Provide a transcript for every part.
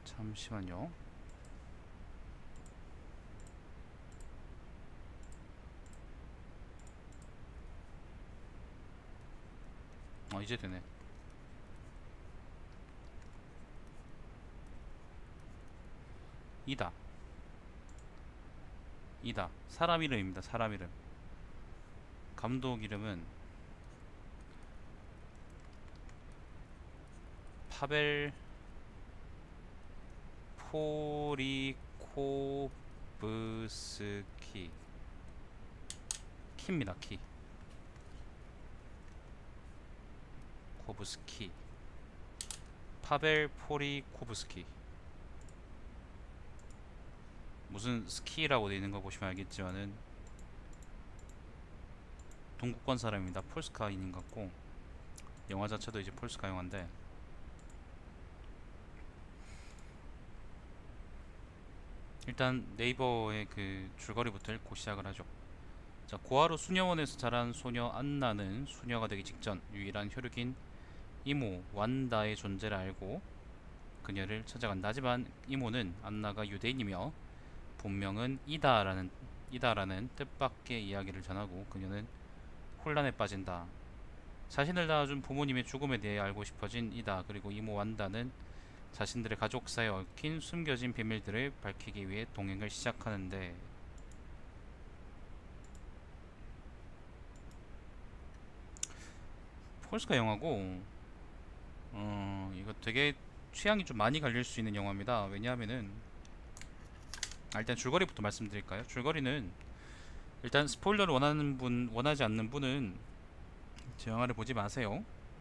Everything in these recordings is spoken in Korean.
잠시만요. 이제 되네. 이다. 이다. 사람 이름입니다. 사람 이름. 감독 이름은 파벨 포리코브스키. 키입니다. 키. 코브스키. 파벨 포리코브스키. 무슨 스키라고 되어 있는 거 보시면 알겠지만은 동구권 사람입니다. 폴스카인인 것 같고, 영화 자체도 이제 폴스카 영화인데, 일단 네이버의 그 줄거리부터 읽고 시작을 하죠. 자, 고아로 수녀원에서 자란 소녀 안나는 수녀가 되기 직전 유일한 혈육인 이모 완다의 존재를 알고 그녀를 찾아간다. 하지만 이모는 안나가 유대인이며 본명은 이다라는 뜻밖의 이야기를 전하고 그녀는 혼란에 빠진다. 자신을 낳아준 부모님의 죽음에 대해 알고 싶어진 이다 그리고 이모 완다는 자신들의 가족사에 얽힌 숨겨진 비밀들을 밝히기 위해 동행을 시작하는데, 폴스카 영화고, 이거 되게 취향이 좀 많이 갈릴 수 있는 영화입니다. 왜냐하면은, 일단 줄거리부터 말씀드릴까요? 줄거리는, 일단 스포일러를 원하지 않는 분은 제 영화를 보지 마세요.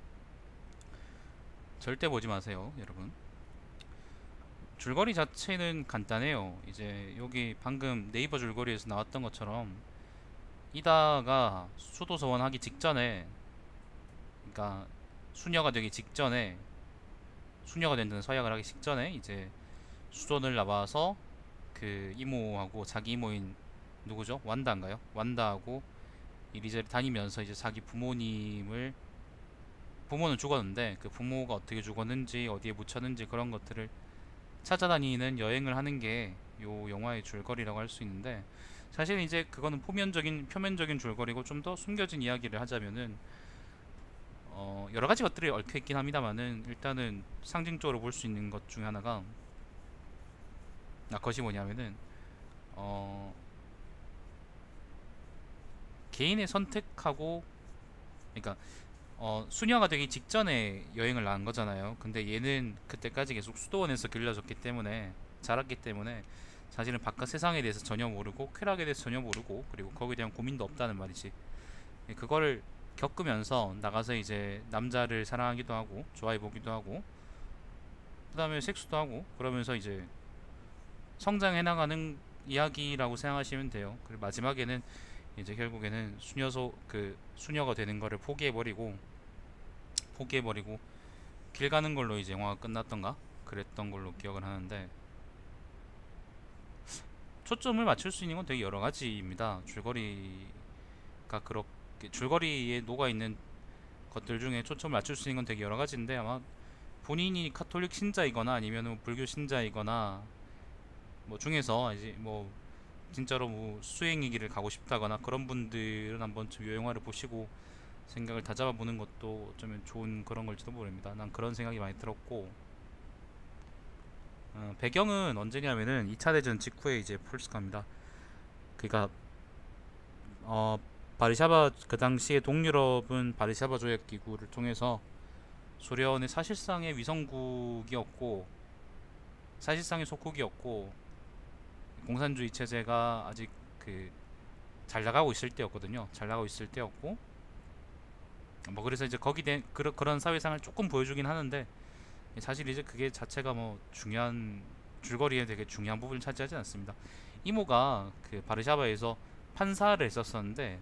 절대 보지 마세요, 여러분. 줄거리 자체는 간단해요. 이제 여기 방금 네이버 줄거리에서 나왔던 것처럼 이다가 수도 소원하기 직전에, 그러니까 수녀가 되기 직전에, 수녀가 된다는 서약을 하기 직전에 이제 수돈을 나와서 그 이모하고 자기 이모인 누구죠? 완다인가요? 완다하고 이리저리 다니면서 이제 자기 부모는 죽었는데 그 부모가 어떻게 죽었는지 어디에 묻혔는지 그런 것들을 찾아다니는 여행을 하는 게 요 영화의 줄거리라고 할 수 있는데, 사실 이제 그거는 표면적인 줄거리고, 좀 더 숨겨진 이야기를 하자면은 여러 가지 것들이 얽혀 있긴 합니다만은, 일단은 상징적으로 볼 수 있는 것 중에 하나가, 그것이 뭐냐면은 어, 개인의 선택하고, 그러니까 수녀가 되기 직전에 여행을 나간 거잖아요. 근데 얘는 그때까지 계속 수도원에서 길러졌기 때문에, 자랐기 때문에 사실은 바깥 세상에 대해서 전혀 모르고 쾌락에 대해서 전혀 모르고, 그리고 거기에 대한 고민도 없다는 말이지. 그거를 겪으면서 나가서 이제 남자를 사랑하기도 하고 좋아해 보기도 하고 그 다음에 섹스도 하고 그러면서 이제 성장해 나가는 이야기라고 생각하시면 돼요. 그리고 마지막에는 이제 결국에는 수녀가 되는 거를 포기해버리고 길 가는 걸로 이제 영화가 끝났던가 그랬던 걸로 기억을 하는데, 초점을 맞출 수 있는 건 되게 여러 가지입니다. 그렇게 줄거리에 녹아 있는 것들 중에 초점을 맞출 수 있는 건 되게 여러 가지인데, 아마 본인이 카톨릭 신자이거나 아니면 뭐 불교 신자이거나 뭐 중에서 이제 뭐 진짜로 뭐 수행의 길을 가고 싶다거나 그런 분들은 한번 이 영화를 보시고 생각을 다잡아 보는 것도 어쩌면 좋은 그런 걸지도 모릅니다. 난 그런 생각이 많이 들었고, 배경은 언제냐면은 2차 대전 직후에 이제 폴스카입니다. 그러니까 어 바르샤바, 그 당시에 동유럽은 바르샤바 조약 기구를 통해서 소련의 사실상의 위성국이었고, 사실상의 속국이었고, 공산주의 체제가 아직 그 잘 나가고 있을 때였거든요. 잘 나가고 있을 때였고, 뭐 그래서 이제 그런 사회상을 조금 보여주긴 하는데, 사실 이제 그게 자체가 뭐 중요한 줄거리에 되게 중요한 부분을 차지하지 않습니다. 이모가 그 바르샤바에서 판사를 했었었는데,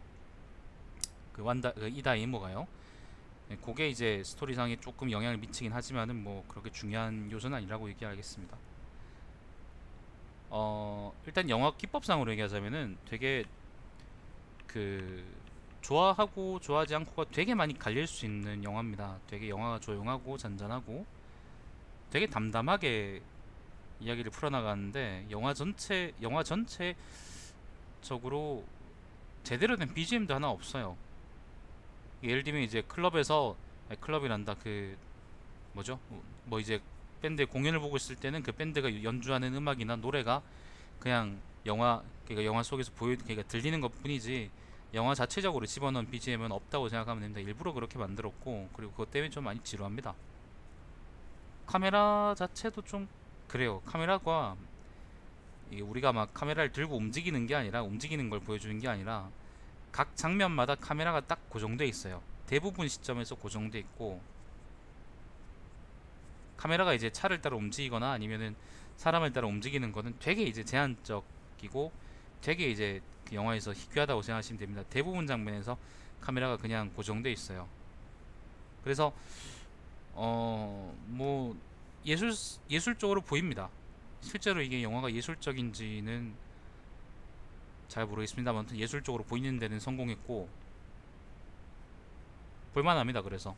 그 이다 이모가요. 그게 이제 스토리상에 조금 영향을 미치긴 하지만은 뭐 그렇게 중요한 요소는 아니라고 얘기하겠습니다. 일단 영화 기법상으로 얘기하자면은 되게 그 좋아하고 좋아하지 않고가 되게 많이 갈릴 수 있는 영화입니다. 되게 영화가 조용하고 잔잔하고 되게 담담하게 이야기를 풀어나가는데 영화 전체적으로 제대로 된 BGM도 하나 없어요. 예를 들면 이제 클럽에서 아니, 클럽이란다 그 뭐죠? 뭐 이제 밴드 공연을 보고 있을 때는 그 밴드가 연주하는 음악이나 노래가 그냥 그러니까 영화 속에서 그러니까 들리는 것뿐이지 영화 자체적으로 집어넣은 BGM은 없다고 생각하면 됩니다. 일부러 그렇게 만들었고 그리고 그것 때문에 좀 많이 지루합니다. 카메라 자체도 좀 그래요. 카메라가 이게 우리가 막 카메라를 들고 움직이는 게 아니라 움직이는 걸 보여주는 게 아니라 각 장면마다 카메라가 딱 고정돼 있어요. 대부분 시점에서 고정돼 있고 카메라가 이제 차를 따라 움직이거나 아니면은 사람을 따라 움직이는 거는 되게 이제 제한적이고 되게 이제 그 영화에서 희귀하다고 생각하시면 됩니다. 대부분 장면에서 카메라가 그냥 고정돼 있어요. 그래서 뭐 예술적으로 보입니다. 실제로 이게 영화가 예술적인지는 잘 모르겠습니다만 아무튼 예술적으로 보이는 데는 성공했고 볼만합니다. 그래서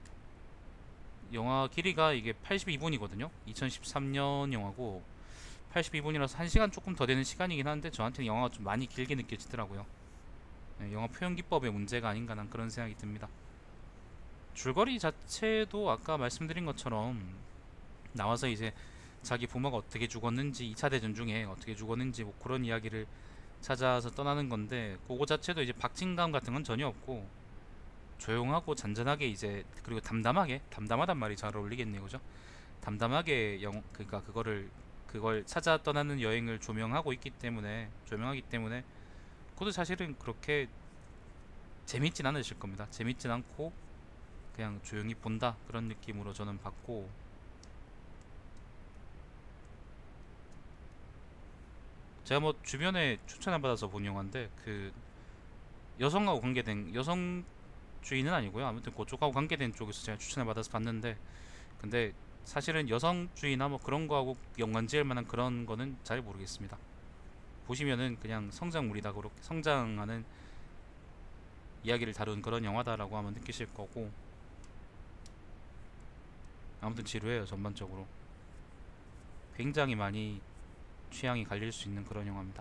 영화 길이가 이게 82분이거든요. 2013년 영화고 82분이라서 1시간 조금 더 되는 시간이긴 한데 저한테는 영화가 좀 많이 길게 느껴지더라고요. 네, 영화 표현 기법의 문제가 아닌가 난 그런 생각이 듭니다. 줄거리 자체도 아까 말씀드린 것처럼 나와서 이제 자기 부모가 어떻게 죽었는지 2차 대전 중에 어떻게 죽었는지 뭐 그런 이야기를 찾아서 떠나는 건데 그거 자체도 이제 박진감 같은 건 전혀 없고 조용하고 잔잔하게 이제 그리고 담담하단 말이 잘 어울리겠네요, 그죠? 담담하게 그러니까 그걸 찾아 떠나는 여행을 조명하기 때문에 그것도 사실은 그렇게 재밌진 않으실 겁니다. 재밌진 않고 그냥 조용히 본다 그런 느낌으로 저는 봤고 제가 뭐 주변에 추천을 받아서 본 영화인데 그 여성하고 관계된 여성주의는 아니고요. 아무튼 그쪽하고 관계된 쪽에서 제가 추천을 받아서 봤는데 근데 사실은 여성주의나 뭐 그런 거하고 연관지을 만한 그런 거는 잘 모르겠습니다. 보시면은 그냥 성장물이다 그렇게 성장하는 이야기를 다룬 그런 영화다라고 하면 느끼실 거고 아무튼 지루해요 전반적으로. 굉장히 많이 취향이 갈릴 수 있는 그런 영화입니다.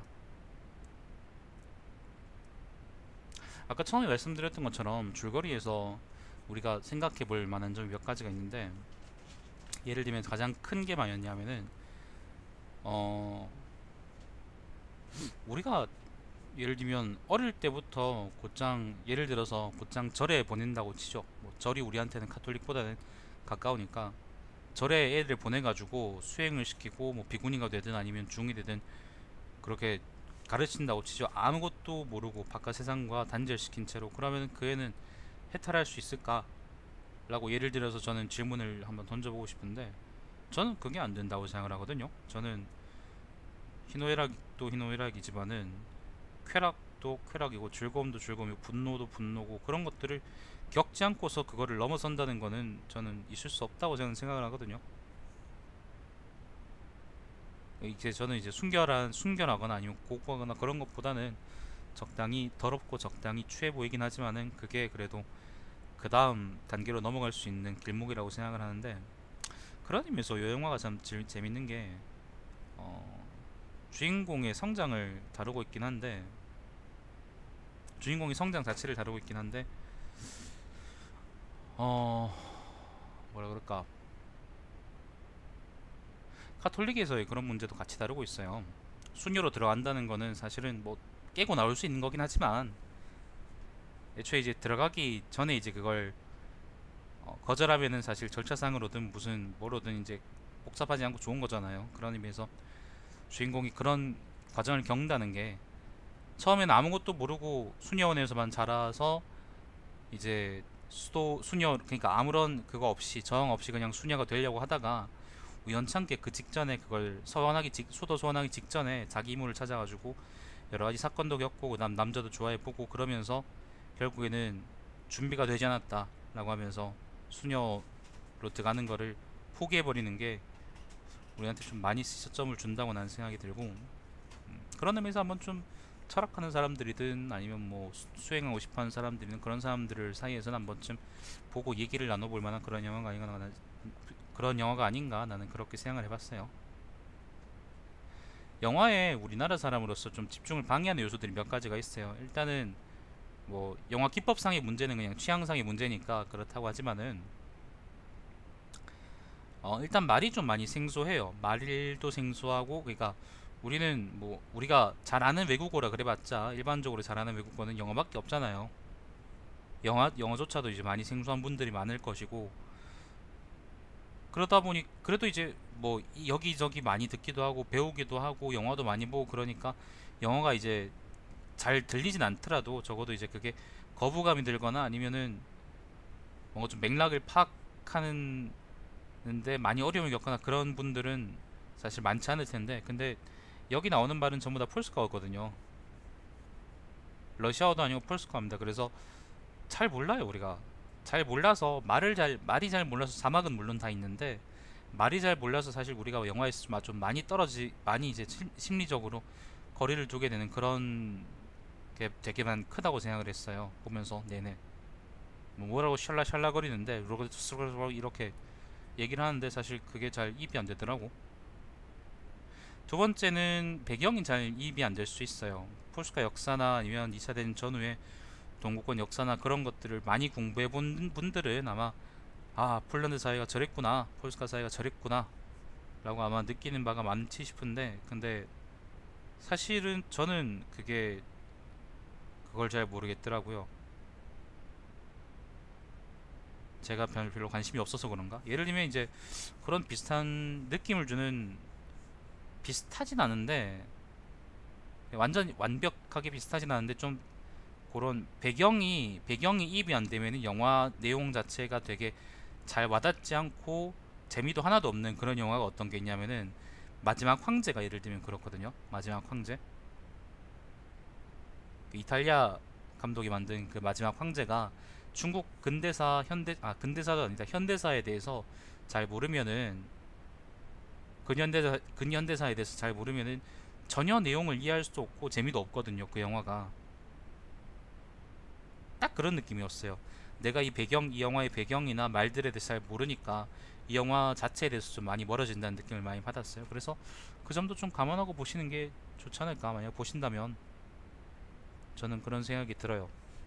아까 처음에 말씀드렸던 것처럼 줄거리에서 우리가 생각해 볼 만한 점이 몇 가지가 있는데 예를 들면 가장 큰 게 뭐였냐면은 어 우리가 예를 들면 어릴 때부터 곧장 예를 들어서 곧장 절에 보낸다고 치죠. 뭐 절이 우리한테는 카톨릭보다는 가까우니까 절에 애들 보내가지고 수행을 시키고 뭐 비구니가 되든 아니면 중이 되든 그렇게 가르친다고 치죠. 아무것도 모르고 바깥 세상과 단절시킨 채로 그러면 그 애는 해탈할 수 있을까? 라고 예를 들어서 저는 질문을 한번 던져보고 싶은데 저는 그게 안 된다고 생각을 하거든요. 저는 희노애락도 희노애락이지만은 쾌락도 쾌락이고 즐거움도 즐거움이고 분노도 분노고 그런 것들을 겪지 않고서 그거를 넘어선다는 거는 저는 있을 수 없다고 저는 생각을 하거든요. 이제 저는 이제 순결하거나 아니면 고고하거나 그런 것보다는 적당히 더럽고 적당히 취해 보이긴 하지만은 그게 그래도 그 다음 단계로 넘어갈 수 있는 길목이라고 생각을 하는데 그런 의미에서 이 영화가 참 재밌는 게 어, 주인공의 성장을 다루고 있긴 한데 주인공의 성장 자체를 다루고 있긴 한데 어 뭐라 그럴까 카톨릭에서의 그런 문제도 같이 다루고 있어요. 순위로 들어간다는 거는 사실은 뭐 깨고 나올 수 있는 거긴 하지만 애초에 이제 들어가기 전에 이제 그걸 거절하면은 사실 절차상으로든 무슨 뭐로든 이제 복잡하지 않고 좋은 거잖아요. 그런 의미에서 주인공이 그런 과정을 겪는다는 게 처음에는 아무것도 모르고 수녀원에서만 자라서 이제 수녀 그러니까 아무런 그거 없이 저항 없이 그냥 수녀가 되려고 하다가 우연찮게 그 직전에 그걸 수도 소원하기 직전에 자기 이모를 찾아가지고 여러 가지 사건도 겪고 그다음 남자도 좋아해보고 그러면서 결국에는 준비가 되지 않았다라고 하면서 수녀로 들어가는 거를 포기해버리는 게 우리한테 좀 많이 시점을 준다고 나는 생각이 들고 그런 의미에서 한번 좀 철학하는 사람들이든 아니면 뭐 수행하고 싶어하는 사람들이든 그런 사람들 사이에서는 한 번쯤 보고 얘기를 나눠볼 만한 그런 영화가 아닌가 나는 그렇게 생각을 해봤어요. 영화에 우리나라 사람으로서 좀 집중을 방해하는 요소들이 몇 가지가 있어요. 일단은 뭐 영화 기법상의 문제는 그냥 취향상의 문제니까 그렇다고 하지만은 일단 말이 좀 많이 생소해요. 말도 생소하고, 그러니까 우리는 뭐 우리가 잘 아는 외국어라 그래봤자 일반적으로 잘 아는 외국어는 영어밖에 없잖아요. 영어조차도 이제 많이 생소한 분들이 많을 것이고, 그러다 보니 그래도 이제 뭐 여기저기 많이 듣기도 하고 배우기도 하고 영화도 많이 보고 그러니까 영어가 이제 잘 들리진 않더라도 적어도 이제 그게 거부감이 들거나 아니면은 뭔가 좀 맥락을 파악하는 데 많이 어려움을 겪거나 그런 분들은 사실 많지 않을 텐데, 근데 여기 나오는 말은 전부 다 폴스카어거든요. 러시아어도 아니고 폴스카어입니다. 그래서 잘 몰라요. 우리가 잘 몰라서 말이 잘 몰라서 자막은 물론 다 있는데, 말이 잘 몰라서 사실 우리가 영화에서 좀 많이 이제 심리적으로 거리를 두게 되는 그런 게 되게 만 크다고 생각을 했어요. 보면서 내내 뭐라고 샬라샬라거리는데 이렇게 얘기를 하는데 사실 그게 잘 이입이 안 되더라고. 두 번째는 배경이 잘 이입이 안 될 수 있어요. 폴스카 역사나 아니면 2차 대전 전후에 동구권 역사나 그런 것들을 많이 공부해 본 분들은 아마 폴란드 사회가 저랬구나, 폴스카 사회가 저랬구나 라고 아마 느끼는 바가 많지 싶은데, 근데 사실은 저는 그걸 잘 모르겠더라고요. 제가 별로 관심이 없어서 그런가? 예를 들면 이제 그런 비슷한 느낌을 주는, 비슷하진 않은데 완전 완벽하게 비슷하진 않은데 좀 그런 배경이 이입이 안 되면은 영화 내용 자체가 되게 잘 와닿지 않고 재미도 하나도 없는 그런 영화가 어떤 게 있냐면은 마지막 황제가 예를 들면 그렇거든요. 마지막 황제, 그 이탈리아 감독이 만든 그 마지막 황제가 중국 근대사도 아니다, 현대사에 대해서 잘 모르면은, 근현대사에 대해서 잘 모르면은 전혀 내용을 이해할 수도 없고 재미도 없거든요. 그 영화가 딱 그런 느낌이었어요. 내가 이 영화의 배경이나 말들에 대해서 잘 모르니까 이 영화 자체에 대해서 좀 많이 멀어진다는 느낌을 많이 받았어요. 그래서 그 점도 좀 감안하고 보시는 게 좋지 않을까, 만약 보신다면. 저는 그런 생각이 들어요.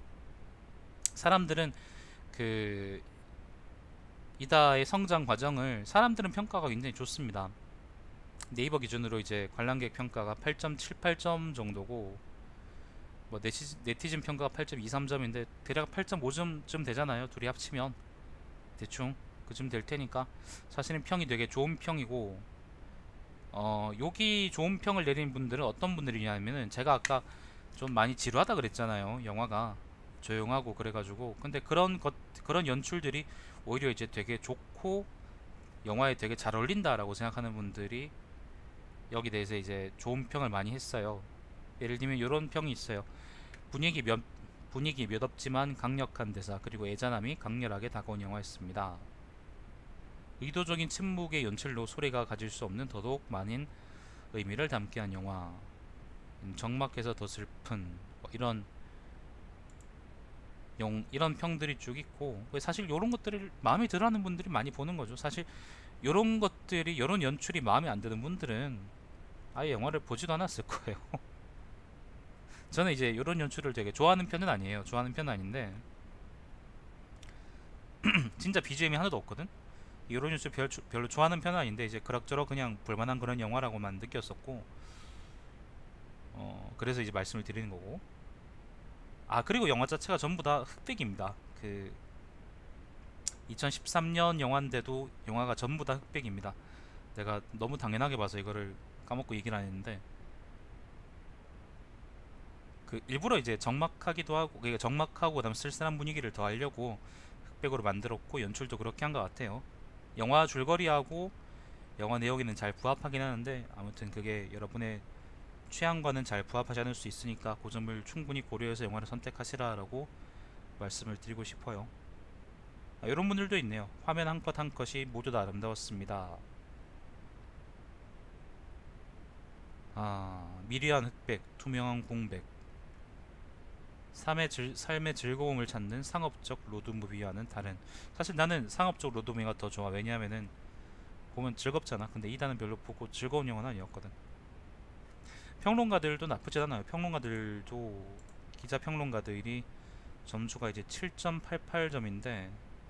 사람들은 그 이다의 성장 과정을, 사람들은 평가가 굉장히 좋습니다. 네이버 기준으로 이제 관람객 평가가 8.78점 정도고, 뭐 네티즌 평가가 8.23점인데 대략 8.5점쯤 되잖아요. 둘이 합치면 대충 그쯤 될 테니까 사실은 평이 되게 좋은 평이고, 여기 좋은 평을 내린 분들은 어떤 분들이냐면은, 제가 아까 좀 많이 지루하다 그랬잖아요. 영화가 조용하고 그래가지고, 근데 그런 연출들이 오히려 이제 되게 좋고 영화에 되게 잘 어울린다라고 생각하는 분들이 여기 대해서 이제 좋은 평을 많이 했어요. 예를 들면 이런 평이 있어요. 분위기 몇 분위기 몇 없지만 강력한 대사 그리고 애잔함이 강렬하게 다가온 영화였습니다. 의도적인 침묵의 연출로 소리가 가질 수 없는 더더욱 많은 의미를 담게 한 영화. 적막해서 더 슬픈, 뭐 이런 평들이 쭉 있고, 사실 이런 것들을 마음에 들어하는 분들이 많이 보는 거죠. 사실 이런 연출이 마음에 안 드는 분들은 아예 영화를 보지도 않았을 거예요. 저는 이제 이런 연출을 되게 좋아하는 편은 아니에요. 좋아하는 편은 아닌데 진짜 BGM이 하나도 없거든. 이런 연출 별로 좋아하는 편은 아닌데 이제 그럭저럭 그냥 볼만한 그런 영화라고만 느꼈었고, 그래서 이제 말씀을 드리는 거고. 그리고 영화 자체가 전부 다 흑백입니다. 그 2013년 영화인데도 영화가 전부 다 흑백입니다. 내가 너무 당연하게 봐서 이거를 까먹고 얘기를 안 했는데, 그 일부러 이제 적막하기도 하고, 그러니까 적막하고 그다음 쓸쓸한 분위기를 더하려고 흑백으로 만들었고, 연출도 그렇게 한 것 같아요. 영화 줄거리하고 영화 내용에는 잘 부합하긴 하는데, 아무튼 그게 여러분의 취향과는 잘 부합하지 않을 수 있으니까 그 점을 충분히 고려해서 영화를 선택하시라라고 말씀을 드리고 싶어요. 이런 분들도 있네요. 화면 한 컷 한 컷이 모두 다 아름다웠습니다. 미리한 흑백, 투명한 공백, 삶의 즐거움을 찾는 상업적 로드무비와는 다른. 사실 나는 상업적 로드무비가 더 좋아. 왜냐하면은 보면 즐겁잖아. 근데 이단은 별로 보고 즐거운 영화는 아니었거든. 평론가들도 나쁘지 않아요. 평론가들도 기자 평론가들이 점수가 이제 7.88점인데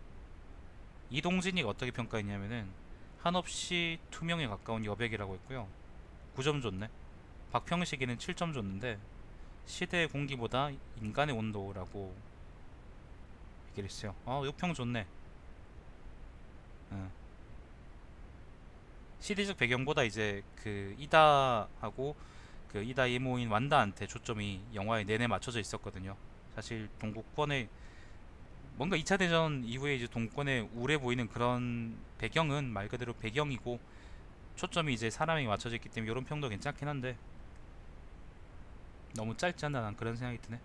이동진이가 어떻게 평가했냐면은 한없이 투명에 가까운 여백이라고 했고요. 9점 줬네. 박평식이는 7점 줬는데 시대의 공기보다 인간의 온도라고 얘기를 했어요. 요평 좋네. 어. 시대적 배경보다 이제 그 이다하고 그 이다 이모인 완다한테 초점이 영화에 내내 맞춰져 있었거든요. 사실 동국권에 뭔가 2차 대전 이후에 이제 동권에 우울해 보이는 그런 배경은 말 그대로 배경이고 초점이 이제 사람에게 맞춰져 있기 때문에 이런 평도 괜찮긴 한데 너무 짧지 않나 난 그런 생각이 드네.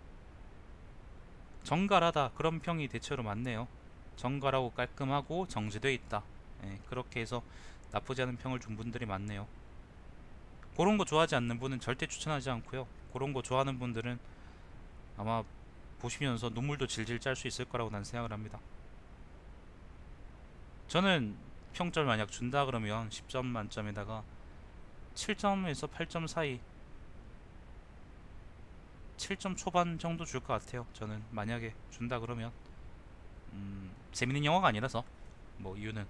정갈하다 그런 평이 대체로 많네요. 정갈하고 깔끔하고 정제되어 있다. 예, 그렇게 해서 나쁘지 않은 평을 준 분들이 많네요. 그런 거 좋아하지 않는 분은 절대 추천하지 않고요. 그런 거 좋아하는 분들은 아마 보시면서 눈물도 질질 짤 수 있을 거라고 난 생각을 합니다. 저는 평점 만약 준다 그러면 10점 만점에다가 7점에서 8점 사이 7점 초반 정도 줄 것 같아요. 저는 만약에 준다 그러면 재밌는 영화가 아니라서 뭐 이유는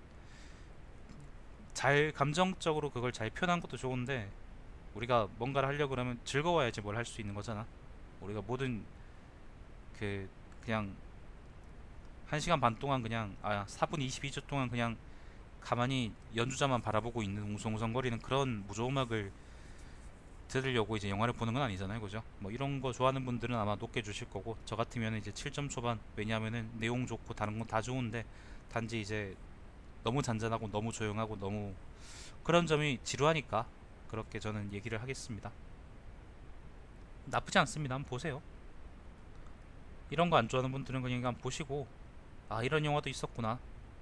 잘 감정적으로 그걸 잘 표현한 것도 좋은데 우리가 뭔가를 하려고 그러면 즐거워야지 뭘 할 수 있는 거잖아. 우리가 모든 그 그냥 1시간 반 동안 그냥 4분 22초 동안 그냥 가만히 연주자만 바라보고 있는 웅성웅성거리는 그런 무조음악을 들으려고 이제 영화를 보는 건 아니잖아요, 그죠? 뭐 이런 거 좋아하는 분들은 아마 높게 주실 거고 저 같으면 이제 7점 초반. 왜냐하면은 내용 좋고 다른 건 다 좋은데 단지 이제 너무 잔잔하고 너무 조용하고 너무 그런 점이 지루하니까 그렇게 저는 얘기를 하겠습니다. 나쁘지 않습니다. 한번 보세요. 이런 거 안 좋아하는 분들은 그냥 한번 보시고 이런 영화도 있었구나.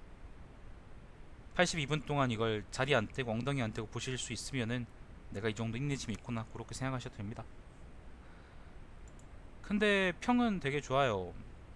82분 동안 이걸 자리 안 떼고 엉덩이 안 떼고 보실 수 있으면은 내가 이 정도 인내심이 있구나 그렇게 생각하셔도 됩니다. 근데 평은 되게 좋아요.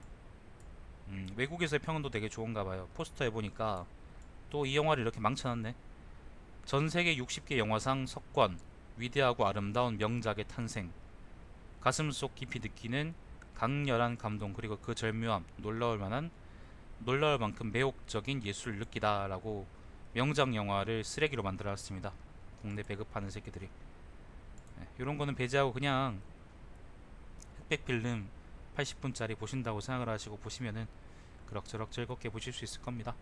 외국에서의 평은 또 되게 좋은가 봐요. 포스터 해보니까 또 이 영화를 이렇게 망쳐놨네. 전 세계 60개 영화상 석권, 위대하고 아름다운 명작의 탄생, 가슴속 깊이 느끼는 강렬한 감동, 그리고 그 절묘함, 놀라울 만큼 매혹적인 예술을 느끼다라고 명작 영화를 쓰레기로 만들어놨습니다. 국내 배급하는 새끼들이. 이런 거는 배제하고 그냥 흑백 필름 80분짜리 보신다고 생각을 하시고 보시면은 그럭저럭 즐겁게 보실 수 있을 겁니다.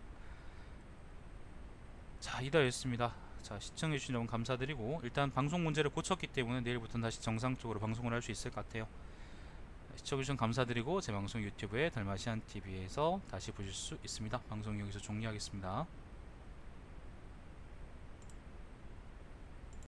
자, 이다였습니다. 자, 시청해주신 여러분 감사드리고 일단 방송 문제를 고쳤기 때문에 내일부터는 다시 정상적으로 방송을 할 수 있을 것 같아요. 시청해주신 감사드리고 제 방송 유튜브에 달마시안TV에서 다시 보실 수 있습니다. 방송 여기서 종료하겠습니다.